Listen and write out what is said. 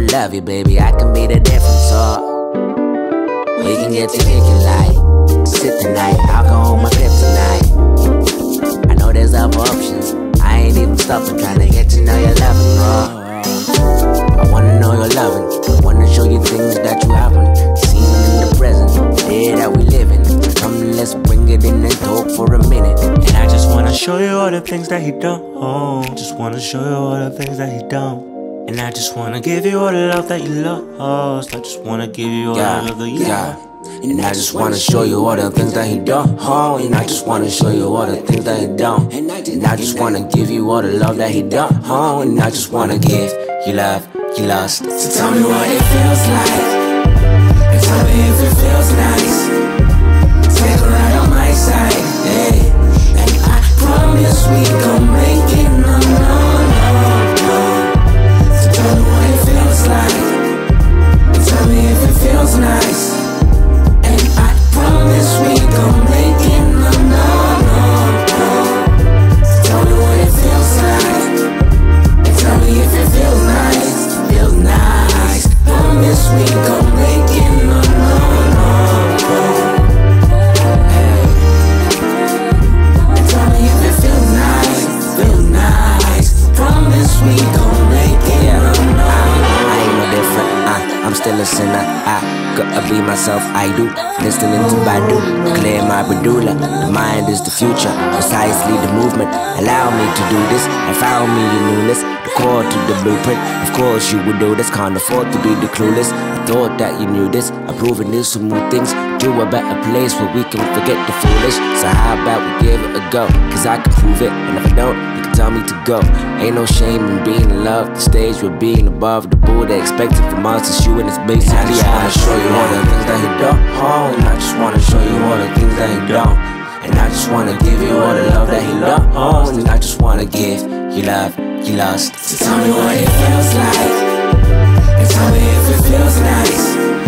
love you, baby, I can be the difference. So we can get to kicking like sit tonight, alcohol my kryptonite. I know there's other options, I ain't even stopping, trying to get to know your loving, bro. I wanna know your loving, I wanna show you things that you haven't seen in the present, day that we live in. Come, let's bring it in and talk for a minute. And I just wanna show you all the things that he don't. Just wanna show you all the things that he don't. And I just wanna give you all the love that you lost. I just wanna give you all the love that you lost. And I just wanna show you all the things that he don't. And I just wanna show you all the things that he don't. And I just wanna give you all the love that he don't. And I just wanna give you love you lost. So tell me what it feels like, and tell me if it feels nice. Take a ride on my side, hey. And I promise we gon' make it, no, no, no, no. So tell me what it feels like, and tell me if it feels nice. And I promise we gon' make it, no, no, no, no. So tell me what it feels like, and tell me if it feels nice, feels nice. Promise we gon' make it, no, no, no, no. We gon' make it, yeah. I ain't no different, I'm still a sinner. I gotta be myself, I do. Listening to Badu, clear my medulla. The mind is the future, precisely the movement. Allow me to do this, I found me in newness. The core to the blueprint, of course you would do this. Can't afford to be the clueless, I thought that you knew this. I'm proving this to move things to a better place where we can forget the foolish. So how about we give it a go, cause I can prove it. And if I don't, you can tell me to go. Ain't no shame in being in love. The stage we're being above the Buddha expected from us is you and it's basically I just wanna show you all the things that he don't. And I just wanna show you all the things that he don't. And I just wanna give you all the love that he don't. And I just wanna give you love you lost. So tell me what it feels like, and tell me if it feels nice.